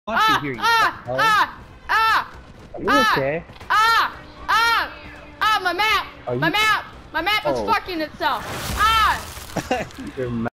watching here, you Are you okay? My map! Are you- My map! My map is Oh. fucking itself! Your